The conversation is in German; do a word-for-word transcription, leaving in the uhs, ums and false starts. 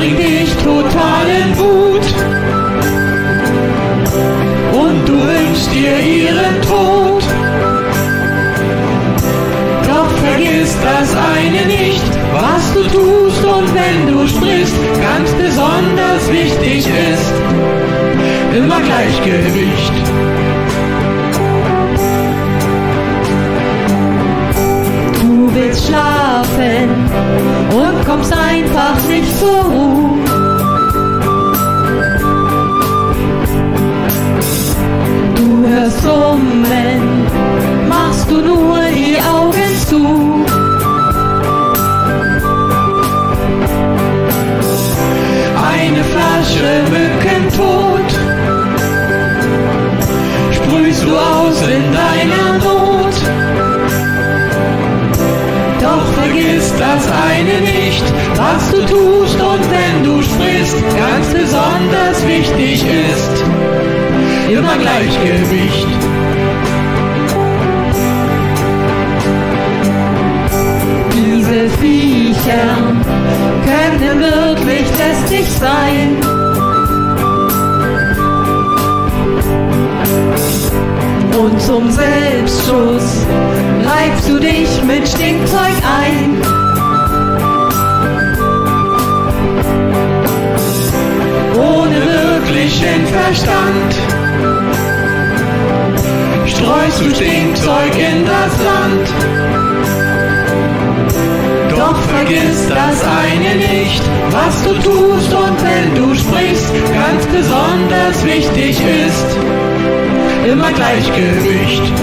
bringt dich total in Wut. Und du wünschst dir ihren Tod. Doch vergiss das eine nicht, was du tust und wenn du sprichst, ganz besonders wichtig ist immer Gleichgewicht. Du willst schlafen und kommst einfach nicht zur Ruhe. Du hörst summen, machst du nur die Augen zu. Eine Flasche Mückentod sprühst du aus in deiner Not. Doch vergiss das eine nicht, was du tust und wenn du sprichst, ganz besonders wichtig ist immer Gleichgewicht. Diese Viecher können wirklich lästig sein. Und zum Selbstschutz reibst du dich mit Stinkzeug ein. Ohne wirklichen Verstand streust du Stinkzeug in das Land. Doch vergiss das eine nicht, was du tust und wenn du sprichst, ganz besonders wichtig ist immer Gleichgewicht.